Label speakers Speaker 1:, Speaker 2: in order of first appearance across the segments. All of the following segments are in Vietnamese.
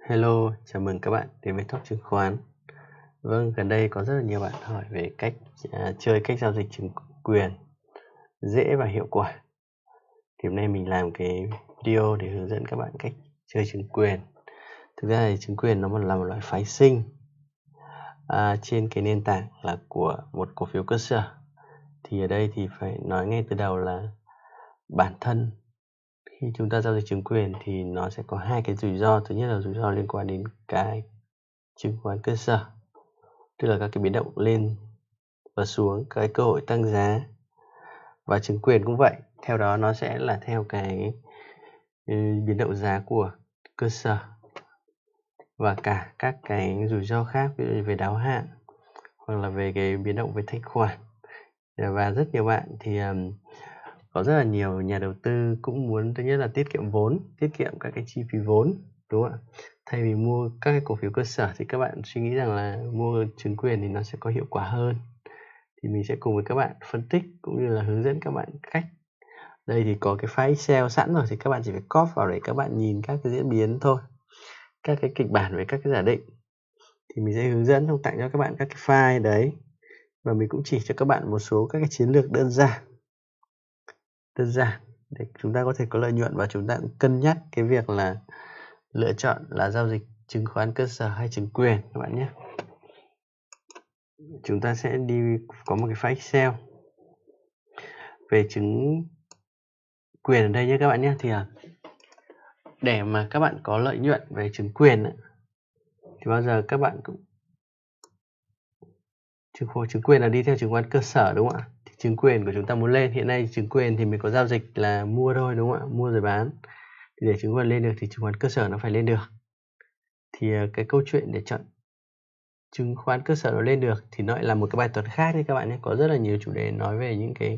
Speaker 1: Hello, chào mừng các bạn đến với Talk Chứng khoán. Vâng, gần đây có rất là nhiều bạn hỏi về cách chơi cách giao dịch chứng quyền dễ và hiệu quả. Thì hôm nay mình làm cái video để hướng dẫn các bạn cách chơi chứng quyền. Thực ra thì chứng quyền nó là một loại phái sinh trên cái nền tảng là của một cổ phiếu cơ sở. Thì ở đây thì phải nói ngay từ đầu là bản thân khi chúng ta giao dịch chứng quyền thì nó sẽ có hai cái rủi ro. Thứ nhất là rủi ro liên quan đến cái chứng khoán cơ sở, tức là các cái biến động lên và xuống, cái cơ hội tăng giá. Và chứng quyền cũng vậy, theo đó nó sẽ là theo cái biến động giá của cơ sở và cả các cái rủi ro khác, ví dụ như về đáo hạn hoặc là về cái biến động về thanh khoản. Và rất nhiều bạn thì có rất là nhiều nhà đầu tư cũng muốn thứ nhất là tiết kiệm vốn, tiết kiệm các cái chi phí vốn, đúng không ạ? Thay vì mua các cái cổ phiếu cơ sở thì các bạn suy nghĩ rằng là mua chứng quyền thì nó sẽ có hiệu quả hơn. Thì mình sẽ cùng với các bạn phân tích cũng như là hướng dẫn các bạn cách. Đây thì có cái file Excel sẵn rồi thì các bạn chỉ phải copy vào để các bạn nhìn các cái diễn biến thôi, các cái kịch bản với các cái giả định. Thì mình sẽ hướng dẫn tặng cho các bạn các cái file đấy, và mình cũng chỉ cho các bạn một số các cái chiến lược đơn giản để chúng ta có thể có lợi nhuận, và chúng ta cũng cân nhắc cái việc là lựa chọn là giao dịch chứng khoán cơ sở hay chứng quyền các bạn nhé. Chúng ta sẽ đi có một cái file Excel về chứng quyền ở đây nhé các bạn nhé. Thì để mà các bạn có lợi nhuận về chứng quyền thì bao giờ các bạn cũng chứng quyền là đi theo chứng khoán cơ sở, đúng không ạ? Thì chứng quyền của chúng ta muốn lên, hiện nay chứng quyền thì mình có giao dịch là mua thôi, đúng không ạ? Mua rồi bán. Thì để chứng quyền lên được thì chứng khoán cơ sở nó phải lên được. Thì cái câu chuyện để chọn chứng khoán cơ sở nó lên được thì nó lại là một cái bài toán khác nhé các bạn nhé. Có rất là nhiều chủ đề nói về những cái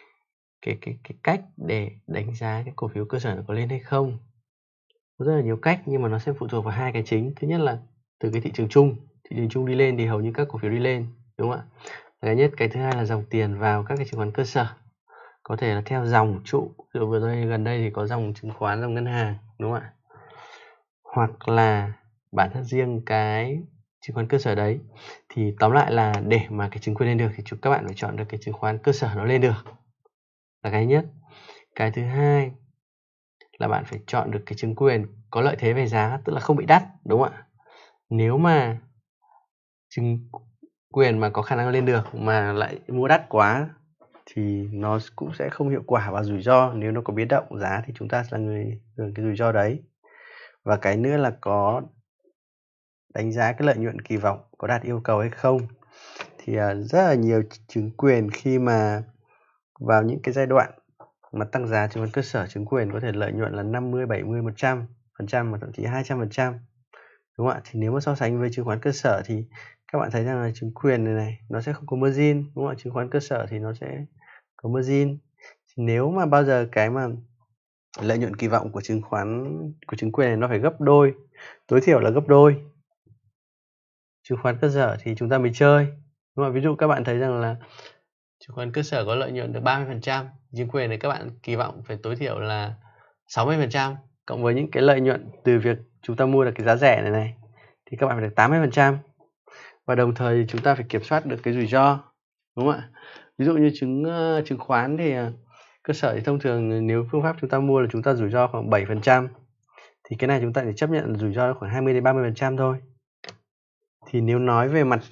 Speaker 1: cách để đánh giá cái cổ phiếu cơ sở nó có lên hay không. Có rất là nhiều cách nhưng mà nó sẽ phụ thuộc vào hai cái chính. Thứ nhất là từ cái thị trường chung đi lên thì hầu như các cổ phiếu đi lên, đúng không ạ? Cái nhất, cái thứ hai là dòng tiền vào các cái chứng khoán cơ sở, có thể là theo dòng trụ, ví dụ gần đây thì có dòng chứng khoán, dòng ngân hàng, đúng không ạ? Hoặc là bản thân riêng cái chứng khoán cơ sở đấy. Thì tóm lại là để mà cái chứng quyền lên được thì các bạn phải chọn được cái chứng khoán cơ sở nó lên được, là cái nhất. Cái thứ hai là bạn phải chọn được cái chứng quyền có lợi thế về giá, tức là không bị đắt, đúng không ạ? Nếu mà chứng quyền mà có khả năng lên được mà lại mua đắt quá thì nó cũng sẽ không hiệu quả, và rủi ro nếu nó có biến động giá thì chúng ta sẽ là người hưởng cái rủi ro đấy. Và cái nữa là có đánh giá cái lợi nhuận kỳ vọng có đạt yêu cầu hay không. Thì rất là nhiều chứng quyền khi mà vào những cái giai đoạn mà tăng giá chứng khoán cơ sở, chứng quyền có thể lợi nhuận là 50, 70, 100% mà thậm chí 200%, đúng không ạ? Thì nếu mà so sánh với chứng khoán cơ sở thì các bạn thấy rằng là chứng quyền này nó sẽ không có margin, đúng không ạ? Chứng khoán cơ sở thì nó sẽ có margin. Nếu mà bao giờ cái mà lợi nhuận kỳ vọng của chứng quyền này nó phải gấp đôi, tối thiểu là gấp đôi chứng khoán cơ sở thì chúng ta mới chơi, đúng không? Ví dụ các bạn thấy rằng là chứng khoán cơ sở có lợi nhuận được 30%, chứng quyền này các bạn kỳ vọng phải tối thiểu là 60%, cộng với những cái lợi nhuận từ việc chúng ta mua được cái giá rẻ này thì các bạn phải được 80%. Và đồng thời chúng ta phải kiểm soát được cái rủi ro, đúng không ạ? Ví dụ như chứng khoán thì cơ sở thì thông thường nếu phương pháp chúng ta mua là chúng ta rủi ro khoảng 7%, thì cái này chúng ta chỉ chấp nhận rủi ro khoảng 20 đến 30% thôi. Thì nếu nói về mặt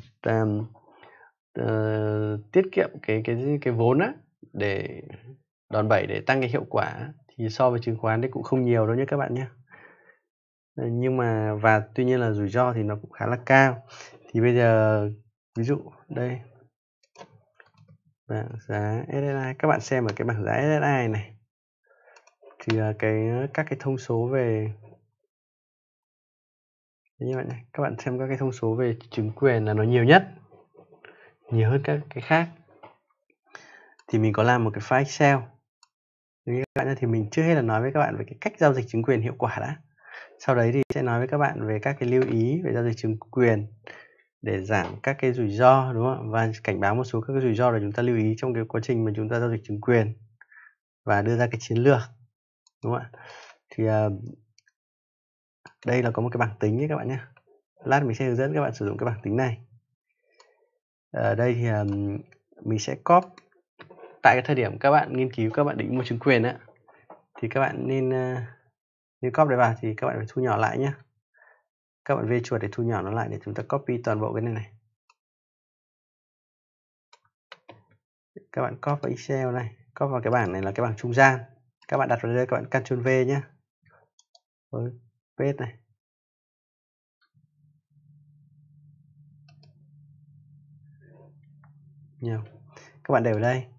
Speaker 1: tiết kiệm cái vốn để đòn bẩy để tăng cái hiệu quả thì so với chứng khoán đấy cũng không nhiều đâu nhé các bạn nhé. Nhưng mà và tuy nhiên là rủi ro thì nó cũng khá là cao. Thì bây giờ ví dụ đây bảng giá SSI, các bạn xem ở cái bảng giá SSI này thì các cái thông số về như vậy này, các bạn xem các cái thông số về chứng quyền là nó nhiều nhất, nhiều hơn các cái khác. Thì mình có làm một cái file Excel. Các bạn thì mình trước hết là nói với các bạn về cái cách giao dịch chứng quyền hiệu quả đã. Sau đấy thì sẽ nói với các bạn về các cái lưu ý về giao dịch chứng quyền để giảm các cái rủi ro, đúng không? Và cảnh báo một số các cái rủi ro để chúng ta lưu ý trong cái quá trình mà chúng ta giao dịch chứng quyền và đưa ra cái chiến lược, đúng không ạ? Thì đây là có một cái bảng tính nhé các bạn nhé. Lát mình sẽ hướng dẫn các bạn sử dụng cái bảng tính này. Ở đây thì mình sẽ copy tại cái thời điểm các bạn nghiên cứu, các bạn định mua chứng quyền á, thì các bạn nên copy đây vào thì các bạn phải thu nhỏ lại nhé. Các bạn về chuột để thu nhỏ nó lại để chúng ta copy toàn bộ cái này. Các bạn copy vào Excel này, copy vào cái bảng này là cái bảng trung gian. Các bạn đặt vào đây, các bạn Ctrl V nhé. Rồi, paste này. Nhiều. Các bạn để vào đây.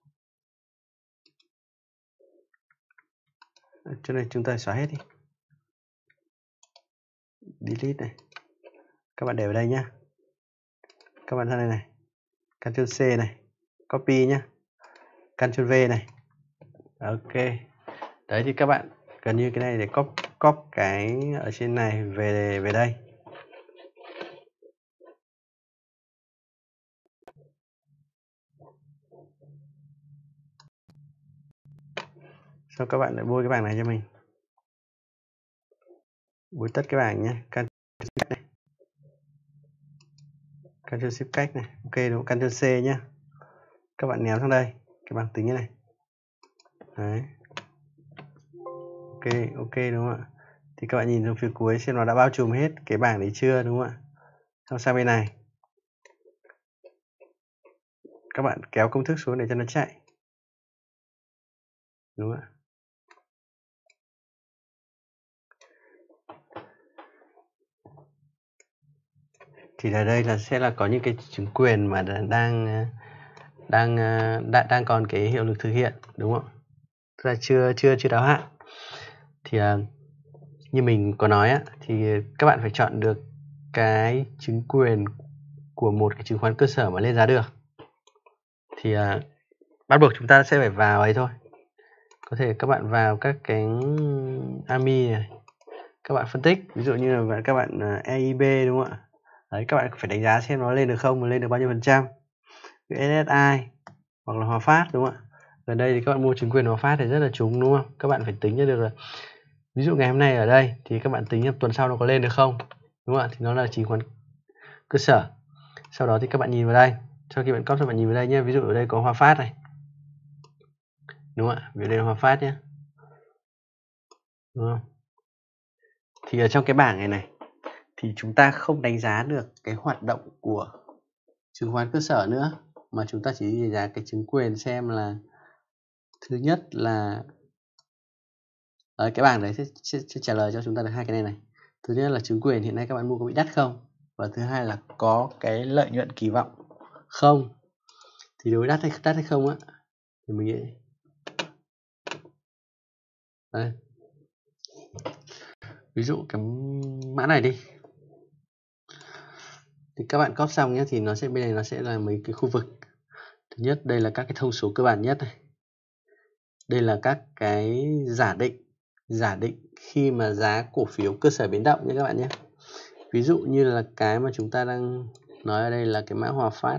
Speaker 1: Cho nên chúng ta xóa hết đi. Delete này. Các bạn để vào đây nhé. Các bạn ra đây này. Ctrl C này. Copy nhé. Ctrl V này. Ok. Đấy thì các bạn gần như cái này để copy cái ở trên này về đây. Sau các bạn lại bôi cái bảng này cho mình. Bôi tất cái bảng nhé. Ctrl Shift cách này. Ok đúng không? Ctrl C nhé. Các bạn ném sang đây. Cái bảng tính này. Đấy. Ok đúng không ạ? Thì các bạn nhìn xuống phía cuối xem nó đã bao trùm hết cái bảng đấy chưa, đúng không ạ? Xong sang bên này. Các bạn kéo công thức xuống để cho nó chạy. Đúng không ạ? Thì ở đây là sẽ là có những cái chứng quyền mà đang còn cái hiệu lực thực hiện, đúng không? Tức là chưa đáo hạn. Thì như mình có nói á, thì các bạn phải chọn được cái chứng quyền của một cái chứng khoán cơ sở mà lên giá được. Thì bắt buộc chúng ta sẽ phải vào ấy thôi. Có thể các bạn vào các cái AMI này, các bạn phân tích, ví dụ như là các bạn EIB đúng không ạ? Đấy, các bạn phải đánh giá xem nó lên được không, lên được bao nhiêu %. SSI hoặc là Hòa Phát đúng không ạ? Gần đây thì các bạn mua chứng quyền Hòa Phát thì rất là trúng đúng không? Các bạn phải tính ra được là ví dụ ngày hôm nay ở đây thì các bạn tính tuần sau nó có lên được không, đúng không ạ? Thì nó là chứng khoán cơ sở. Sau đó thì các bạn nhìn vào đây, sau khi bạn copy, các bạn nhìn vào đây nhé. Ví dụ ở đây có Hòa Phát này, đúng không ạ? Ví dụ đây là Hòa Phát nhé, đúng không? Thì ở trong cái bảng này thì chúng ta không đánh giá được cái hoạt động của chứng khoán cơ sở nữa, mà chúng ta chỉ đánh giá cái chứng quyền xem là thứ nhất là ở cái bảng đấy sẽ trả lời cho chúng ta được hai cái này. Thứ nhất là chứng quyền hiện nay các bạn mua có bị đắt không, và thứ hai là có cái lợi nhuận kỳ vọng không. Thì đối với đắt hay không á thì mình nghĩ đây. Ví dụ cái mã này đi, thì các bạn copy xong nhé, thì nó sẽ bên này nó sẽ là mấy cái khu vực. Thứ nhất đây là các cái thông số cơ bản nhất này, đây là các cái giả định khi mà giá cổ phiếu cơ sở biến động nhé các bạn nhé. Ví dụ như là cái mà chúng ta đang nói ở đây là cái mã Hòa Phát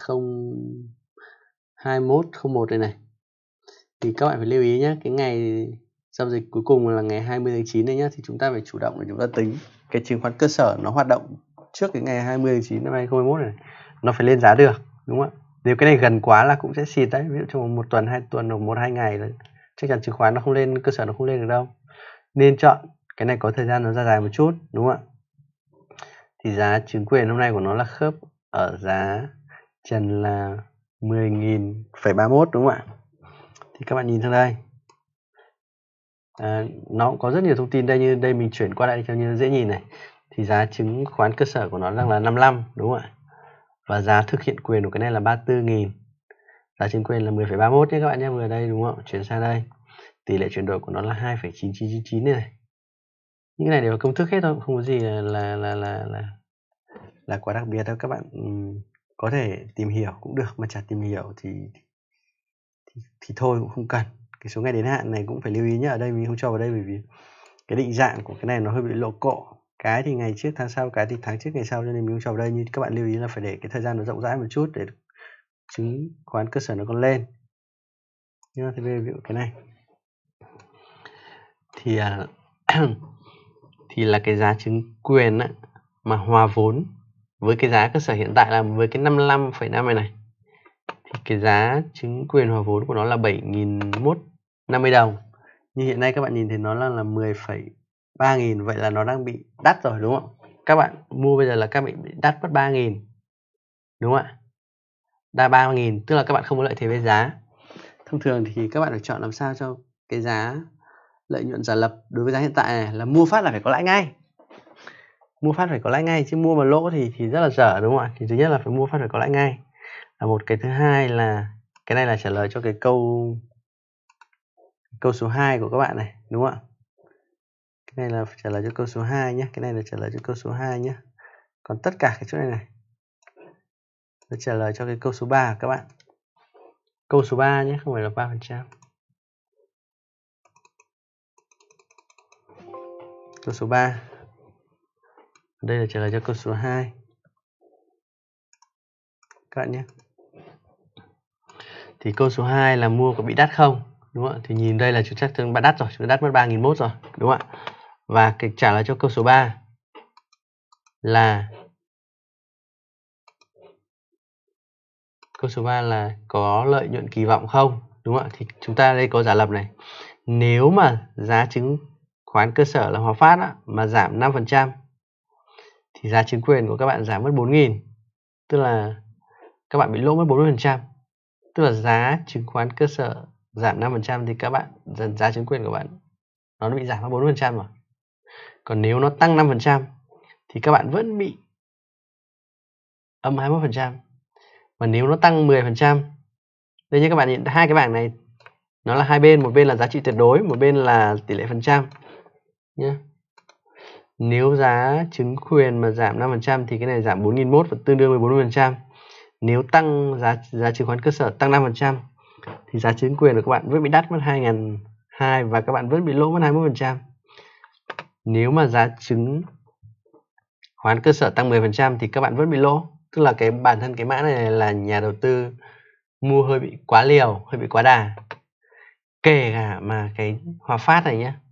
Speaker 1: 202101 này, thì các bạn phải lưu ý nhé, cái ngày giao dịch cuối cùng là ngày 20 tháng 9 này nhé, thì chúng ta phải chủ động để chúng ta tính cái chứng khoán cơ sở nó hoạt động trước cái ngày 20 tháng 9 năm 2021 này, nó phải lên giá được, đúng không ạ? Nếu cái này gần quá là cũng sẽ xịt đấy, ví dụ trong một tuần, 2 tuần hoặc 1-2 ngày là chắc chắn chứng khoán nó không lên, cơ sở nó không lên được đâu. Nên chọn cái này có thời gian nó ra dài một chút, đúng không ạ? Thì giá chứng quyền hôm nay của nó là khớp ở giá trần là 10.031 đúng không ạ? Thì các bạn nhìn sang đây, nó cũng có rất nhiều thông tin đây, như đây mình chuyển qua đây cho như dễ nhìn này. Thì giá chứng khoán cơ sở của nó đang là 55 đúng không ạ? Và giá thực hiện quyền của cái này là 34.000. Giá chứng quyền là 10,31 nhé các bạn nhé, vừa đây đúng không? Chuyển sang đây. Tỷ lệ chuyển đổi của nó là 2,9999 này. Những cái này đều là công thức hết thôi, không có gì là quá đặc biệt đâu. Các bạn có thể tìm hiểu cũng được, mà chả tìm hiểu thì thôi cũng không cần. Cái số ngày đến hạn này cũng phải lưu ý nhé. Ở đây mình không cho vào đây bởi vì cái định dạng của cái này nó hơi bị lộ cộ. Cái thì ngày trước tháng sau, cái thì tháng trước ngày sau, cho nên mình không cho vào đây. Nhưng các bạn lưu ý là phải để cái thời gian nó rộng rãi một chút để chứng khoán cơ sở nó còn lên. Nhưng thì ví dụ cái này thì thì là cái giá chứng quyền á, mà hòa vốn với cái giá cơ sở hiện tại là với cái 55,5 này thì cái giá chứng quyền hòa vốn của nó là 7.150 đồng. Như hiện nay các bạn nhìn thấy nó là 10,3 nghìn, vậy là nó đang bị đắt rồi đúng không? Các bạn mua bây giờ là các bạn bị đắt mất 3.000. Đúng không ạ? Đa 3.000 tức là các bạn không có lợi thế về giá. Thông thường thì các bạn phải chọn làm sao cho cái giá lợi nhuận giả lập đối với giá hiện tại này là mua phát là phải có lãi ngay. Mua phát phải có lãi ngay, chứ mua mà lỗ thì rất là dở đúng không ạ? Thì thứ nhất là phải mua phát phải có lãi ngay là một. Cái thứ hai là cái này là trả lời cho cái câu số 2 của các bạn này đúng không ạ? Cái này là trả lời cho câu số 2 nhé. Cái này là trả lời cho câu số 2 nhé. Còn tất cả cái chỗ này này nó trả lời cho cái câu số 3 các bạn. Câu số 3 nhé, không phải là 3%. Câu số 3. Đây là trả lời cho câu số 2. Các bạn nhé. Thì câu số 2 là mua có bị đắt không? Đúng không ạ? Thì nhìn đây là chúng chắc bạn đắt rồi, chúng đắt mất 3.001 rồi, đúng không ạ? Và cái trả lời cho câu số 3 là câu số 3 là có lợi nhuận kỳ vọng không? Đúng không ạ? Thì chúng ta đây có giả lập này. Nếu mà giá chứng khoán cơ sở là Hòa Phát á, mà giảm 5% thì giá chứng quyền của các bạn giảm mất 4.000. Tức là các bạn bị lỗ mất 40%. Tức là giá chứng khoán cơ sở giảm 5% thì các bạn giá chứng quyền của bạn nó bị giảm mất 40% rồi. Còn nếu nó tăng 5% thì các bạn vẫn bị âm 21%. Và nếu nó tăng 10%, đây nhé các bạn nhìn hai cái bảng này nó là hai bên, một bên là giá trị tuyệt đối, một bên là tỷ lệ phần trăm nhé. Nếu giá chứng quyền mà giảm 5% thì cái này giảm 4.001 và tương đương với 40%. Nếu tăng giá chứng khoán cơ sở tăng 5% thì giá chứng quyền của các bạn vẫn bị đắt mất 2.200 và các bạn vẫn bị lỗ mất 21%. Nếu mà giá chứng khoán cơ sở tăng 10% thì các bạn vẫn bị lỗ. Tức là cái bản thân cái mã này là nhà đầu tư mua hơi bị quá liều, hơi bị quá đà. Kể cả mà cái Hòa Phát này nhé,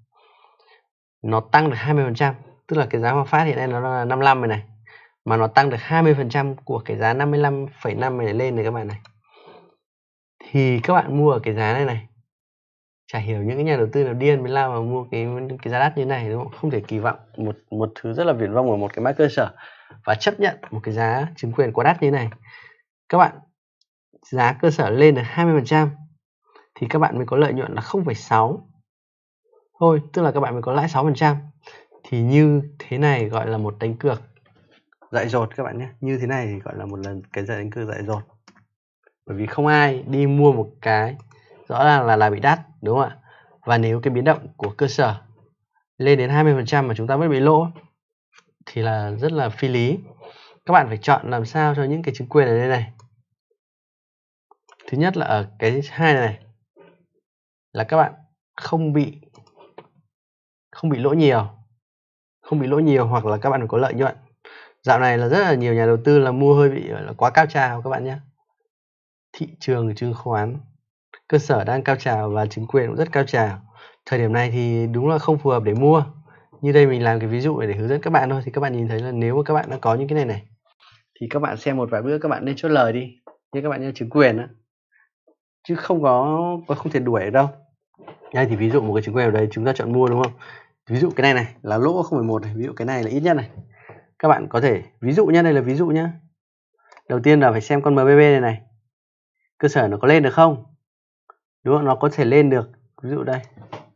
Speaker 1: nó tăng được 20%, tức là cái giá Hòa Phát hiện nay nó là 55 này, mà nó tăng được 20% của cái giá 55,5 này lên này các bạn này, thì các bạn mua ở cái giá này này. Chả hiểu những cái nhà đầu tư nào điên mới lao mà mua cái giá đắt như này đúng không? Không thể kỳ vọng một thứ rất là viển vông ở một cái mã cơ sở và chấp nhận một cái giá chứng quyền quá đắt như này. Các bạn giá cơ sở lên được 20% thì các bạn mới có lợi nhuận là 0,6 thôi, tức là các bạn mới có lãi 6%. Thì như thế này gọi là một đánh cược dại dột các bạn nhé. Như thế này thì gọi là một lần cái đánh cược dại dột. Bởi vì không ai đi mua một cái rõ ràng là bị đắt đúng không ạ? Và nếu cái biến động của cơ sở lên đến 20% mà chúng ta vẫn bị lỗ thì là rất là phi lý. Các bạn phải chọn làm sao cho những cái chứng quyền ở đây này. Thứ nhất là ở cái hai này là các bạn không bị lỗ nhiều. Không bị lỗ nhiều hoặc là các bạn phải có lợi nhuận. Dạo này là rất là nhiều nhà đầu tư là mua hơi bị là quá cao trào các bạn nhé. Thị trường chứng khoán cơ sở đang cao trào và chứng quyền cũng rất cao trào. Thời điểm này thì đúng là không phù hợp để mua. Như đây mình làm cái ví dụ để hướng dẫn các bạn thôi. Thì các bạn nhìn thấy là nếu mà các bạn đã có những cái này này thì các bạn xem một vài bữa các bạn nên chốt lời đi. Như các bạn như chứng quyền á. Chứ không thể đuổi được đâu. Đây thì ví dụ một cái chứng quyền ở đây chúng ta chọn mua đúng không? Ví dụ cái này này là lỗ 0,1 này, ví dụ cái này là ít nhất này. Các bạn có thể ví dụ nhé, đây là ví dụ nhé. Đầu tiên là phải xem con MBB này này. Cơ sở nó có lên được không? Đúng không? Nó có thể lên được. Ví dụ đây.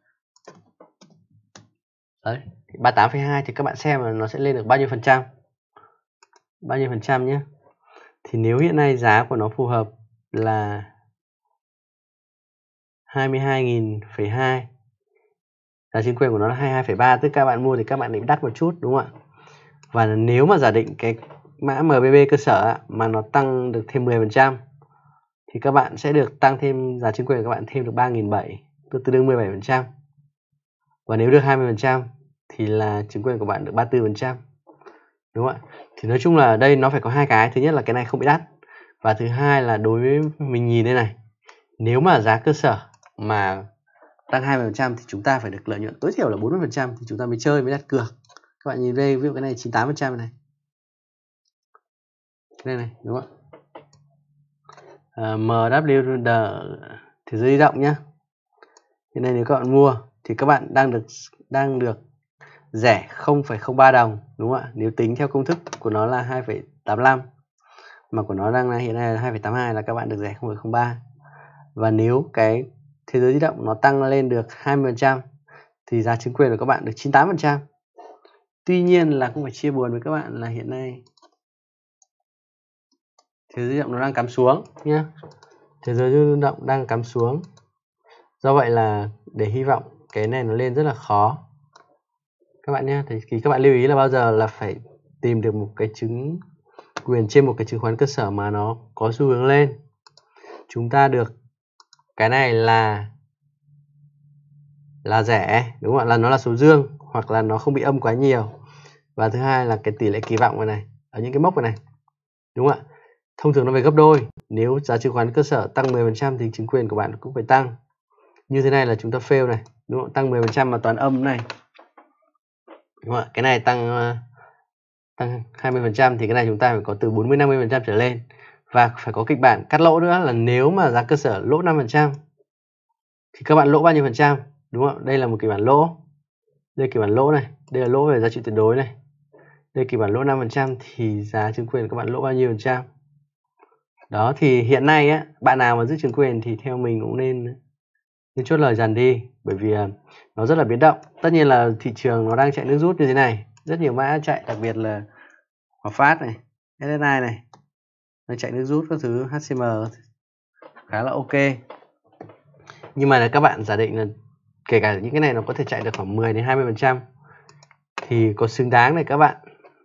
Speaker 1: Đấy, 38,2 thì các bạn xem là nó sẽ lên được bao nhiêu phần trăm? Bao nhiêu phần trăm nhé? Thì nếu hiện nay giá của nó phù hợp là 22.200, giá chứng quyền của nó là 22,3, tức các bạn mua thì các bạn định đắt một chút đúng không ạ? Và nếu mà giả định cái mã MBB cơ sở mà nó tăng được thêm 10% thì các bạn sẽ được tăng thêm giá chứng quyền của các bạn thêm được 3.700, tương đương 17%. Và nếu được 20% thì là chứng quyền của bạn được 34%. Đúng không ạ? Thì nói chung là ở đây nó phải có hai cái. Thứ nhất là cái này không bị đắt. Và thứ hai là đối với mình nhìn đây này. Nếu mà giá cơ sở mà tăng 20% thì chúng ta phải được lợi nhuận tối thiểu là 40% thì chúng ta mới chơi, mới đặt cược. Các bạn nhìn đây, ví dụ cái này 98% này. Cái này đúng không ạ? MWD thế giới di động nhá. Hiện nay nếu các bạn mua thì các bạn đang được rẻ 0,03 đồng, đúng không ạ? Nếu tính theo công thức của nó là 2,85 mà của nó đang là hiện nay là 2,82 là các bạn được rẻ 0,03. Và nếu cái thế giới di động nó tăng lên được 20% thì giá chứng quyền của các bạn được 98%. Tuy nhiên là cũng phải chia buồn với các bạn là hiện nay thế giới di động nó đang cắm xuống nhé. Thế giới di động đang cắm xuống. Do vậy là để hy vọng cái này nó lên rất là khó các bạn nhé. Thì các bạn lưu ý là bao giờ là phải tìm được một cái chứng quyền trên một cái chứng khoán cơ sở mà nó có xu hướng lên. Chúng ta được cái này là rẻ, đúng không ạ? Là nó là số dương hoặc là nó không bị âm quá nhiều. Và thứ hai là cái tỷ lệ kỳ vọng này ở những cái mốc này, đúng không ạ? Thông thường nó về gấp đôi. Nếu giá chứng khoán cơ sở tăng 10% thì chứng quyền của bạn cũng phải tăng. Như thế này là chúng ta fail này, đúng không? Tăng 10% mà toàn âm này, đúng không ạ? Cái này tăng 20% thì cái này chúng ta phải có từ 40-50% trở lên. Và phải có kịch bản cắt lỗ nữa là nếu mà giá cơ sở lỗ 5% thì các bạn lỗ bao nhiêu phần trăm, đúng không? Đây là một kịch bản lỗ. Đây là kịch bản lỗ này, đây là lỗ về giá trị tuyệt đối này. Đây kịch bản lỗ 5% thì giá chứng quyền các bạn lỗ bao nhiêu phần trăm? Đó thì hiện nay á, bạn nào mà giữ chứng quyền thì theo mình cũng nên chốt lời dần đi, bởi vì nó rất là biến động. Tất nhiên là thị trường nó đang chạy nước rút như thế này, rất nhiều mã chạy, đặc biệt là Hòa Phát này, SSI này, nó chạy nước rút các thứ, HCM khá là ok. Nhưng mà là các bạn giả định là kể cả những cái này nó có thể chạy được khoảng 10-20% thì có xứng đáng này các bạn.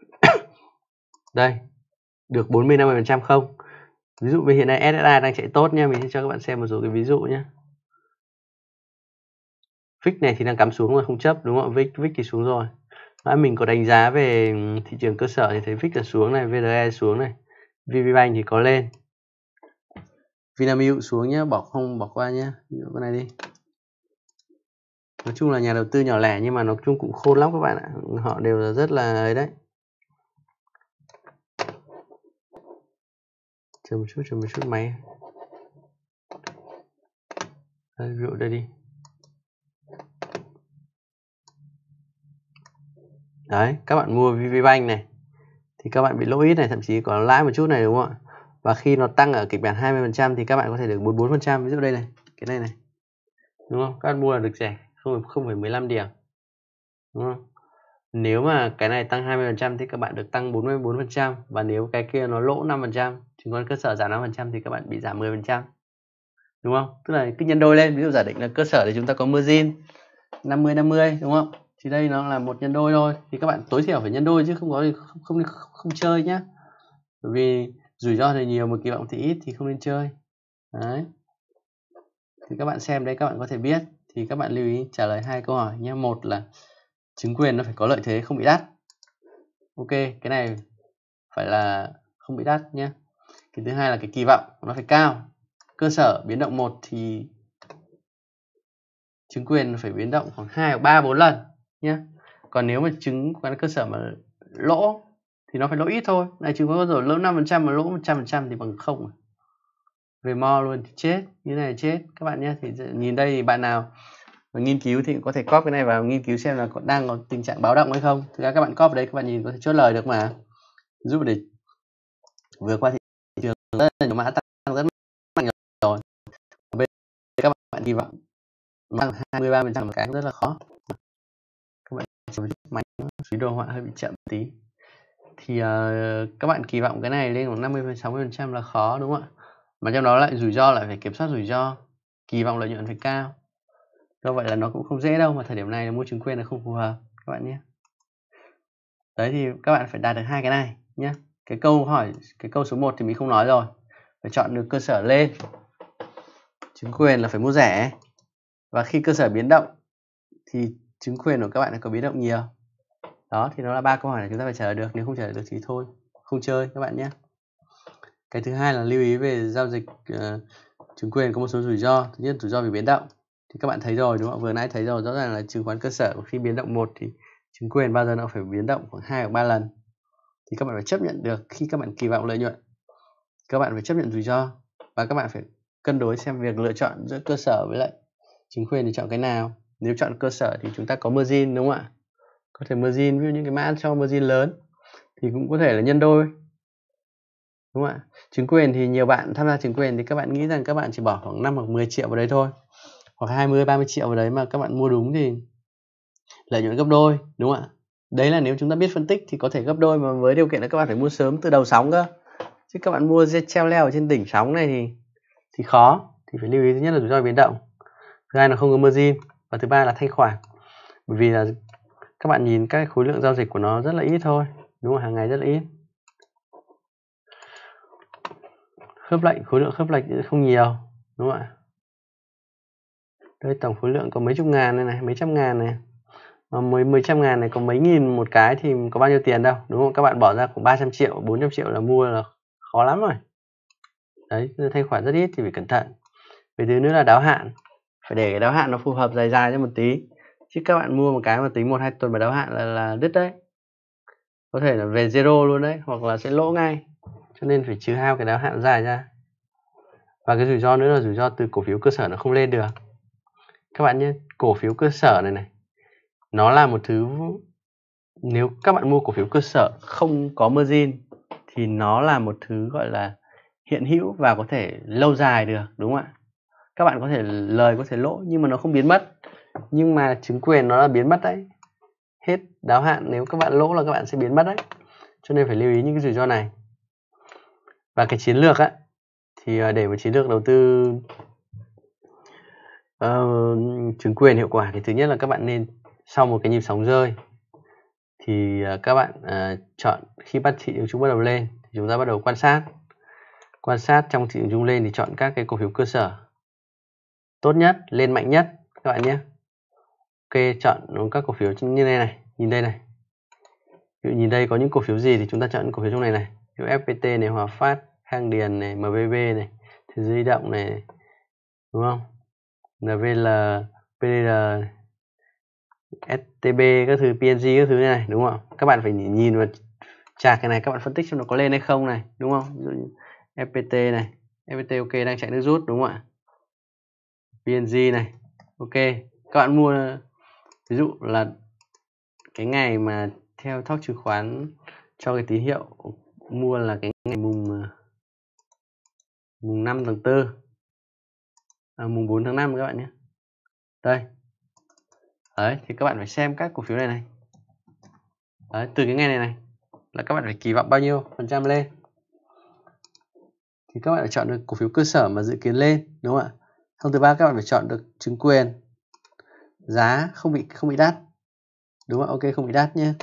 Speaker 1: Đây, được 40-50% không? Ví dụ hiện nay SSI đang chạy tốt nha, mình sẽ cho các bạn xem một số cái ví dụ nhé. VIX này thì đang cắm xuống rồi, không chấp, đúng không ạ? VIX thì xuống rồi. Mình có đánh giá về thị trường cơ sở thì thấy VIX là xuống này, VRE xuống này, VPBank thì có lên, Vinamilk xuống nhé, bỏ qua nhé. Ví dụ cái này đi. Nói chung là nhà đầu tư nhỏ lẻ nhưng mà nói chung cũng khôn lắm các bạn ạ. Họ đều là rất là ấy đấy. Chờ một chút máy. Đây, ví dụ đây đi. Đấy, các bạn mua VPBank này thì các bạn bị lỗ ít này, thậm chí có lãi một chút này, đúng không ạ? Và khi nó tăng ở kịch bản 20% thì các bạn có thể được 44%, ví dụ đây này, cái này này. Đúng không? Các bạn mua là được rẻ 0,15 điểm. Đúng không? Nếu mà cái này tăng 20% thì các bạn được tăng 44%, và nếu cái kia nó lỗ 5%, chứng khoán cơ sở giảm 5% thì các bạn bị giảm 10%. Đúng không? Tức là cứ nhân đôi lên, ví dụ giả định là cơ sở thì chúng ta có margin 50-50, đúng không? Thì đây nó là một nhân đôi thôi, thì các bạn tối thiểu phải nhân đôi chứ không có thì không chơi nhá. Bởi vì rủi ro thì nhiều mà kỳ vọng thì ít thì không nên chơi. Đấy. Thì các bạn xem đấy, các bạn có thể biết. Thì các bạn lưu ý trả lời 2 câu hỏi nhé. Một là chứng quyền nó phải có lợi thế không bị đắt. Ok, cái này phải là không bị đắt nhé. Cái thứ hai là cái kỳ vọng nó phải cao. Cơ sở biến động 1 thì chứng quyền phải biến động khoảng 2 hoặc 3, 4 lần nhé. Còn nếu mà chứng khoán cơ sở mà lỗ thì nó phải lỗ ít thôi. Này chứng khoán cơ sở lỗ 5% mà lỗ 100% thì bằng không. Về mo luôn thì chết, như này chết các bạn nhé. Thì nhìn đây thì bạn nào mà nghiên cứu thì có thể copy cái này vào nghiên cứu xem là đang có tình trạng báo động hay không. Thực ra các bạn copy đấy, các bạn nhìn có thể chốt lời được mà. Ví dụ để vừa qua thị trường rất là nhiều mã tăng rất mạnh rồi, bên các bạn kỳ vọng tăng 23% một cái rất là khó. Các bạn máy suy đồ họa hơi bị chậm tí thì các bạn kỳ vọng cái này lên khoảng 50-60% là khó, đúng không ạ? Mà trong đó lại rủi ro, lại phải kiểm soát rủi ro, kỳ vọng lợi nhuận phải cao. Do vậy là nó cũng không dễ đâu, mà thời điểm này là mua chứng quyền là không phù hợp các bạn nhé. Đấy thì các bạn phải đạt được hai cái này nhé. Cái câu số 1 thì mình không nói rồi, phải chọn được cơ sở lên, chứng quyền là phải mua rẻ, và khi cơ sở biến động thì chứng quyền của các bạn có biến động nhiều. Đó thì nó là 3 câu hỏi này chúng ta phải trả lời được, nếu không trả lời được thì thôi, không chơi các bạn nhé. Cái thứ hai là lưu ý về giao dịch chứng quyền có một số rủi ro. Thứ nhất, rủi ro về biến động thì các bạn thấy rồi, đúng không? Vừa nãy thấy rồi, rõ ràng là chứng khoán cơ sở khi biến động 1 thì chứng quyền bao giờ nó phải biến động khoảng 2 hoặc 3 lần thì các bạn phải chấp nhận được. Khi các bạn kỳ vọng lợi nhuận, các bạn phải chấp nhận rủi ro và các bạn phải cân đối xem việc lựa chọn giữa cơ sở với lại chứng quyền thì chọn cái nào. Nếu chọn cơ sở thì chúng ta có margin, đúng không ạ? Có thể margin, ví dụ những cái mã cho margin lớn thì cũng có thể là nhân đôi, đúng không ạ? Chứng quyền thì nhiều bạn tham gia chứng quyền thì các bạn nghĩ rằng các bạn chỉ bỏ khoảng 5 hoặc 10 triệu vào đấy thôi, hoặc 20-30 triệu vào đấy mà các bạn mua đúng thì lợi nhuận gấp đôi, đúng không ạ? Đấy là nếu chúng ta biết phân tích thì có thể gấp đôi, mà với điều kiện là các bạn phải mua sớm từ đầu sóng cơ. Chứ các bạn mua treo leo ở trên đỉnh sóng này thì khó. Thì phải lưu ý, thứ nhất là rủi ro biến động, thứ hai là không có margin, và thứ ba là thanh khoản. Bởi vì là các bạn nhìn các khối lượng giao dịch của nó rất là ít thôi, đúng không? Hàng ngày rất là ít. Khớp lệnh, khối lượng khớp lệnh không nhiều, đúng không ạ? Đây tổng khối lượng có mấy chục ngàn này, mấy trăm ngàn này. Mà mấy trăm ngàn này có mấy nghìn một cái thì có bao nhiêu tiền đâu, đúng không? Các bạn bỏ ra khoảng 300 triệu, 400 triệu là mua là khó lắm rồi. Đấy, thanh khoản rất ít thì phải cẩn thận. Về thứ nữa là đáo hạn, phải để cái đáo hạn nó phù hợp dài dài cho một tí. Chứ các bạn mua một cái mà tính 1-2 tuần mà đáo hạn là đứt đấy. Có thể là về zero luôn đấy, hoặc là sẽ lỗ ngay. Cho nên phải trừ hao cái đáo hạn dài ra. Và cái rủi ro nữa là rủi ro từ cổ phiếu cơ sở nó không lên được. Các bạn nhé, cổ phiếu cơ sở này nó là một thứ, nếu các bạn mua cổ phiếu cơ sở không có margin thì nó là một thứ gọi là hiện hữu và có thể lâu dài được, đúng không ạ? Các bạn có thể lời, có thể lỗ nhưng mà nó không biến mất. Nhưng mà chứng quyền nó là biến mất đấy. Hết đáo hạn, nếu các bạn lỗ là các bạn sẽ biến mất đấy. Cho nên phải lưu ý những cái rủi ro này. Và cái chiến lược á, thì để một chiến lược đầu tư chứng quyền hiệu quả thì thứ nhất là các bạn nên sau một cái nhịp sóng rơi thì các bạn chọn, khi thị trường chung bắt đầu lên thì chúng ta bắt đầu quan sát trong thị trường chung lên thì chọn các cái cổ phiếu cơ sở tốt nhất, lên mạnh nhất các bạn nhé. Ok, chọn các cổ phiếu như này này, nhìn đây này. Ví dụ nhìn đây có những cổ phiếu gì thì chúng ta chọn những cổ phiếu trong này này. Ví dụ FPT này, Hòa Phát, Khang Điền này, MBB này, Thế giới di động này, đúng không? NVL, PDR, STB các thứ, PNG các thứ này, đúng không? Các bạn phải nhìn vào chart cái này, các bạn phân tích xem nó có lên hay không này, đúng không? Ví dụ như FPT này, FPT ok, đang chạy nước rút, đúng không ạ? PNG này, ok. Các bạn mua, ví dụ là cái ngày mà theo talk chứng khoán cho cái tín hiệu mua là cái ngày mùng 5 tháng 4, mùng 4 tháng 5 các bạn nhé. Đây. Đấy, thì các bạn phải xem các cổ phiếu này này. Đấy, từ cái ngày này là các bạn phải kỳ vọng bao nhiêu % lên. Thì các bạn phải chọn được cổ phiếu cơ sở mà dự kiến lên, đúng không ạ? Xong thứ ba các bạn phải chọn được chứng quyền giá không bị đắt, đúng không? Ok, không bị đắt nhé.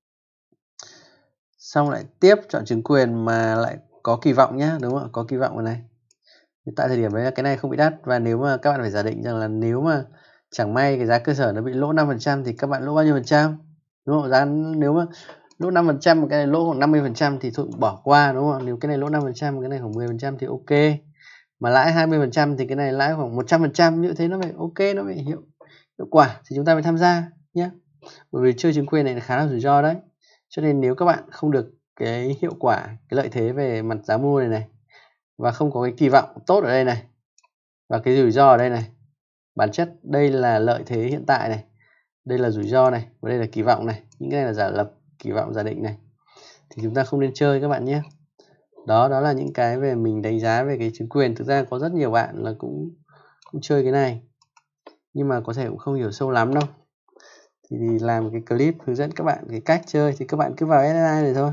Speaker 1: Xong lại tiếp chọn chứng quyền mà lại có kỳ vọng nhé, đúng không ạ? Có kỳ vọng vào này. Tại thời điểm đấy là cái này không bị đắt, và nếu mà các bạn phải giả định rằng là nếu mà chẳng may cái giá cơ sở nó bị lỗ 5% thì các bạn lỗ bao nhiêu %? Đúng không? Giá nếu mà lỗ 5% cái này lỗ khoảng 50% thì thôi bỏ qua, đúng không? Nếu cái này lỗ 5%, cái này khoảng 10% thì ok. Mà lãi 20% thì cái này lãi khoảng 100%, như thế nó phải ok, nó phải hiệu quả thì chúng ta phải tham gia nhé. Bởi vì chơi chứng quyền này khá là rủi ro đấy. Cho nên nếu các bạn không được cái hiệu quả, cái lợi thế về mặt giá mua này và không có cái kỳ vọng tốt ở đây này, và cái rủi ro ở đây này, bản chất đây là lợi thế hiện tại này, đây là rủi ro này, và đây là kỳ vọng này, những cái này là giả lập, kỳ vọng, giả định này, thì chúng ta không nên chơi các bạn nhé. Đó là những cái về mình đánh giá về cái chứng quyền. Thực ra có rất nhiều bạn là cũng chơi cái này nhưng mà có thể cũng không hiểu sâu lắm đâu. Thì làm cái clip hướng dẫn các bạn cái cách chơi thì các bạn cứ vào SSI này thôi.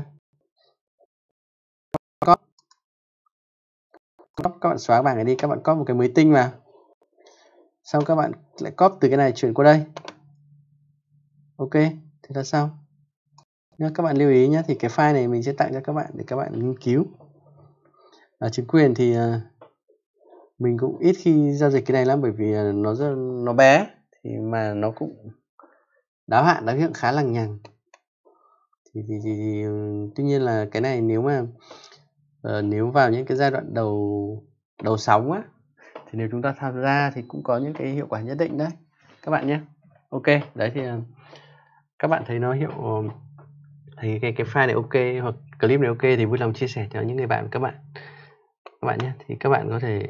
Speaker 1: Các bạn xóa bảng này đi, các bạn copy một cái mới tinh vào. Xong các bạn lại copy từ cái này chuyển qua đây. Ok, thế là xong. Nhưng các bạn lưu ý nhé, thì cái file này mình sẽ tặng cho các bạn để các bạn nghiên cứu. Chứng quyền thì mình cũng ít khi giao dịch cái này lắm, bởi vì nó bé thì mà nó cũng đáo hạn đáo hiệu khá lằng nhằng. Thì tuy nhiên là cái này nếu mà nếu vào những cái giai đoạn đầu sóng á, thì nếu chúng ta tham gia thì cũng có những cái hiệu quả nhất định đấy các bạn nhé. Ok, đấy thì các bạn thấy nó thấy cái file này ok hoặc clip này ok thì vui lòng chia sẻ cho những người bạn của các bạn nhé. Thì các bạn có thể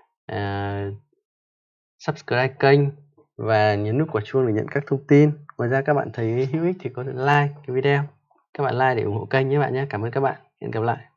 Speaker 1: subscribe kênh và nhấn nút quả chuông để nhận các thông tin. Ngoài ra các bạn thấy hữu ích thì có thể like cái video, các bạn like để ủng hộ kênh nhé bạn nhé. Cảm ơn các bạn, hẹn gặp lại.